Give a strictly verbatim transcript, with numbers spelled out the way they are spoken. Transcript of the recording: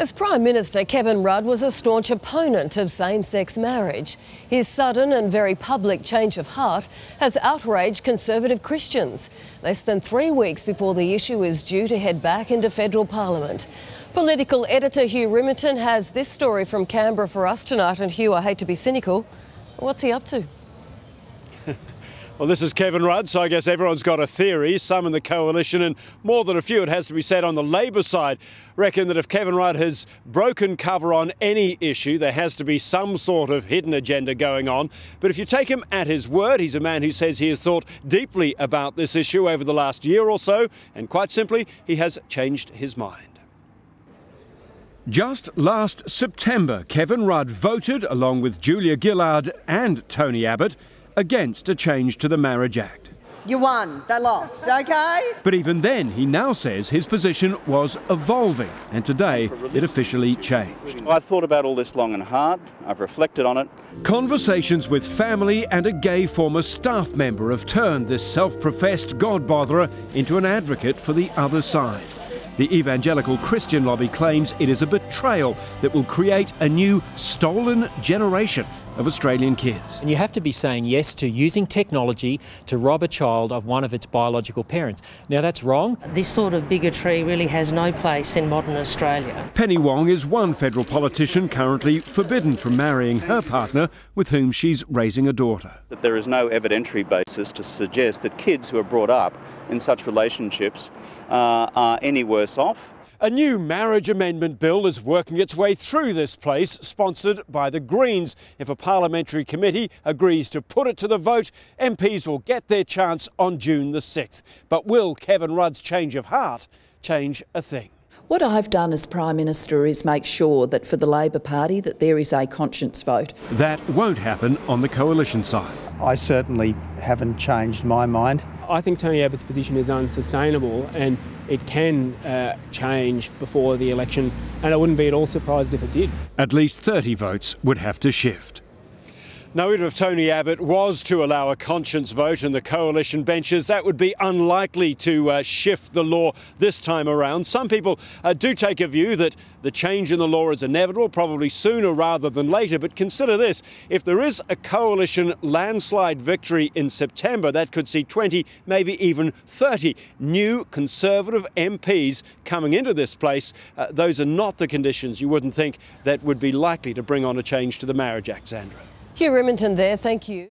As Prime Minister, Kevin Rudd was a staunch opponent of same-sex marriage. His sudden and very public change of heart has outraged conservative Christians, less than three weeks before the issue is due to head back into federal parliament. Political editor Hugh Rimmington has this story from Canberra for us tonight. And Hugh, I hate to be cynical, what's he up to? Well, this is Kevin Rudd, so I guess everyone's got a theory. Some in the coalition and more than a few, it has to be said, on the Labor side, reckon that if Kevin Rudd has broken cover on any issue, there has to be some sort of hidden agenda going on. But if you take him at his word, he's a man who says he has thought deeply about this issue over the last year or so, and quite simply, he has changed his mind. Just last September, Kevin Rudd voted, along with Julia Gillard and Tony Abbott, against a change to the Marriage Act. You won, they lost, OK? But even then, he now says his position was evolving, and today it officially changed. I've thought about all this long and hard. I've reflected on it. Conversations with family and a gay former staff member have turned this self-professed God-botherer into an advocate for the other side. The evangelical Christian lobby claims it is a betrayal that will create a new stolen generation of Australian kids. And you have to be saying yes to using technology to rob a child of one of its biological parents. Now, that's wrong. This sort of bigotry really has no place in modern Australia. Penny Wong is one federal politician currently forbidden from marrying her partner with whom she's raising a daughter. That there is no evidentiary basis to suggest that kids who are brought up in such relationships uh, are any worse off. A new marriage amendment bill is working its way through this place, sponsored by the Greens. If a parliamentary committee agrees to put it to the vote, M Ps will get their chance on June the sixth. But will Kevin Rudd's change of heart change a thing? What I've done as Prime Minister is make sure that for the Labor Party that there is a conscience vote. That won't happen on the coalition side. I certainly haven't changed my mind. I think Tony Abbott's position is unsustainable, and it can uh, change before the election, and I wouldn't be at all surprised if it did. At least thirty votes would have to shift. Now, even if Tony Abbott was to allow a conscience vote in the coalition benches, that would be unlikely to uh, shift the law this time around. Some people uh, do take a view that the change in the law is inevitable, probably sooner rather than later. But consider this, if there is a coalition landslide victory in September, that could see twenty, maybe even thirty new Conservative M Ps coming into this place. Uh, those are not the conditions you wouldn't think that would be likely to bring on a change to the Marriage Act, Sandra. Hugh Rimmington there, thank you.